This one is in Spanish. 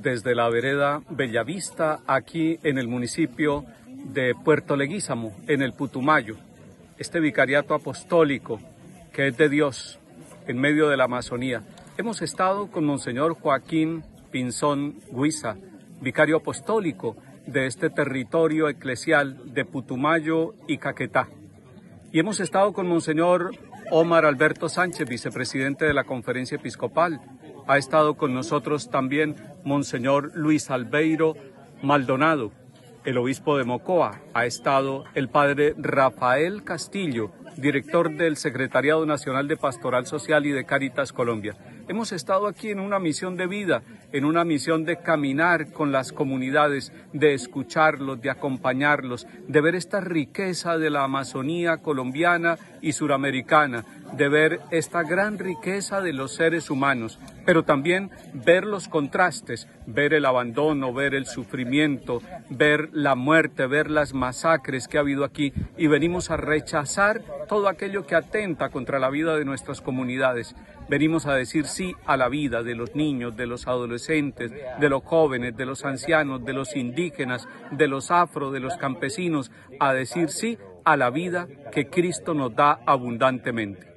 desde la vereda Bellavista, aquí en el municipio de Puerto Leguízamo, en el Putumayo. Este vicariato apostólico que es de Dios en medio de la Amazonía. Hemos estado con Monseñor Joaquín Pinzón Guiza, vicario apostólico de este territorio eclesial de Putumayo y Caquetá. Y hemos estado con Monseñor Omar Alberto Sánchez, vicepresidente de la Conferencia Episcopal. Ha estado con nosotros también Monseñor Luis Albeiro Maldonado, el obispo de Mocoa. Ha estado el padre Rafael Castillo, director del Secretariado Nacional de Pastoral Social y de Cáritas Colombia. Hemos estado aquí en una misión de vida, en una misión de caminar con las comunidades, de escucharlos, de acompañarlos, de ver esta riqueza de la Amazonía colombiana y suramericana, de ver esta gran riqueza de los seres humanos, pero también ver los contrastes, ver el abandono, ver el sufrimiento, ver la muerte, ver las masacres que ha habido aquí, y venimos a rechazar todo aquello que atenta contra la vida de nuestras comunidades. Venimos a decir sí a la vida de los niños, de los adolescentes, de los jóvenes, de los ancianos, de los indígenas, de los afro, de los campesinos, a decir sí a la vida que Cristo nos da abundantemente.